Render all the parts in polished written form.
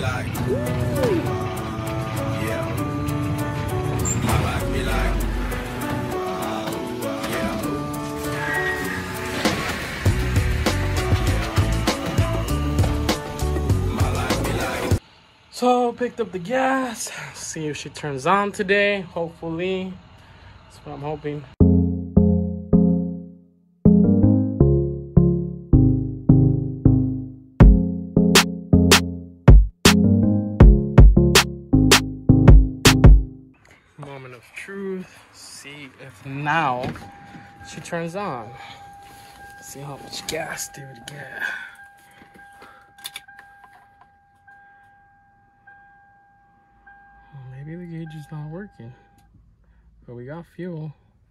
like, yeah. My life be like, yeah. My life be like. So picked up the gas. See if she turns on today. Hopefully, that's what I'm hoping. Moment of truth. See if now she turns on. See how much gas they would get. Well, maybe the gauge is not working, but we got fuel.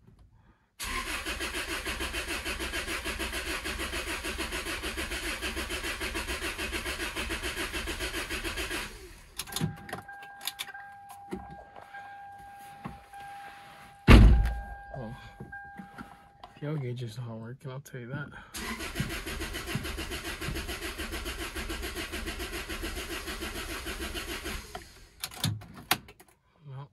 Well, fuel gauge is not working, I'll tell you that. No.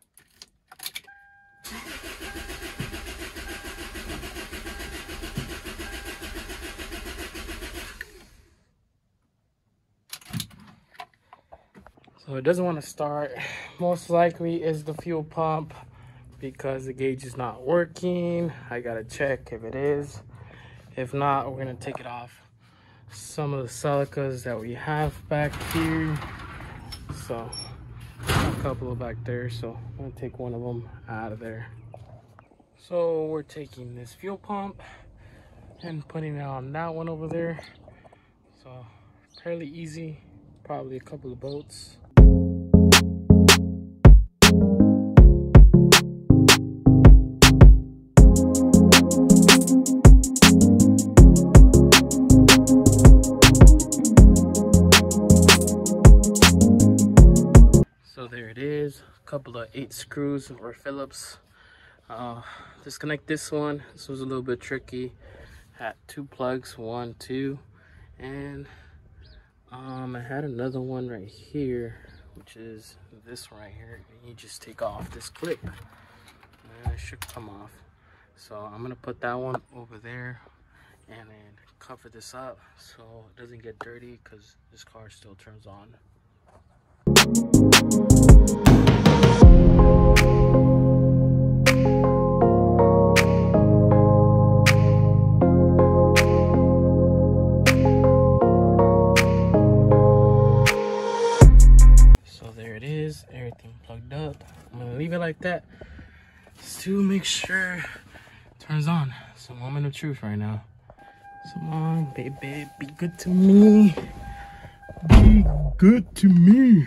So it doesn't want to start. Most likely is the fuel pump, because the gauge is not working. I gotta check if it is. If not, we're gonna take it off some of the silicas that we have back here. So a couple of back there, so I'm gonna take one of them out of there. So we're taking this fuel pump and putting it on that one over there. So fairly easy, probably a couple of bolts. So there it is, a couple of 8 screws or Phillips. Disconnect this one. This was a little bit tricky. Had 2 plugs, 1, 2, and I had another one right here, which is this one right here. And you just take off this clip, and it should come off. So I'm gonna put that one over there, and then cover this up so it doesn't get dirty, because this car still turns on. So there it is, everything plugged up. I'm gonna leave it like that just to make sure it turns on. It's a moment of truth right now. Come on, baby, be good to me. Be good to me.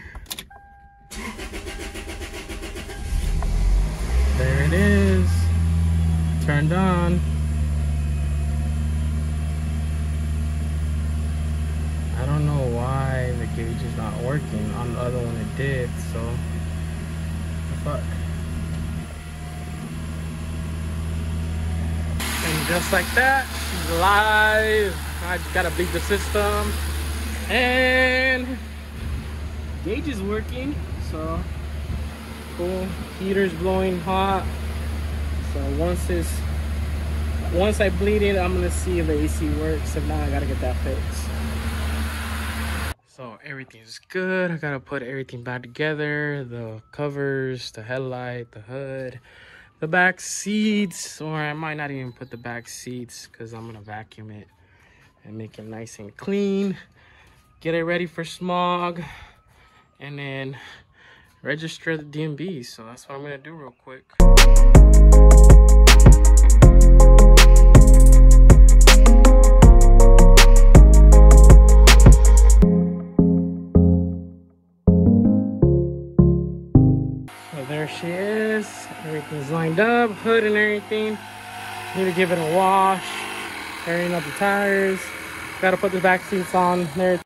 There it is, turned on. I don't know why the gauge is not working. On the other one it did, so what the fuck. And just like that, she's alive. I just gotta beat the system. And gauge is working, so cool. Heater's blowing hot. So once I bleed it, I'm gonna see if the AC works. If not, I gotta get that fixed. So everything's good. I gotta put everything back together. The covers, the headlight, the hood, the back seats, or I might not even put the back seats because I'm gonna vacuum it and make it nice and clean. Get it ready for smog, and then register the DMV. So that's what I'm gonna do real quick. So there she is. Everything's lined up, hood and everything. Need to give it a wash, airing up the tires. Gotta put the back seats on and everything.